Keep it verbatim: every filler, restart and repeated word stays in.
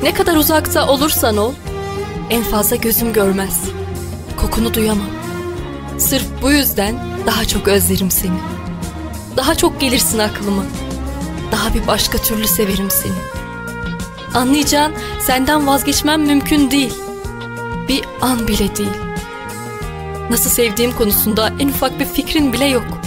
Ne kadar uzakta olursan ol, en fazla gözüm görmez. Kokunu duyamam. Sırf bu yüzden daha çok özlerim seni. Daha çok gelirsin aklıma. Daha bir başka türlü severim seni. Anlayacağın, senden vazgeçmem mümkün değil. Bir an bile değil. Nasıl sevdiğim konusunda en ufak bir fikrin bile yok.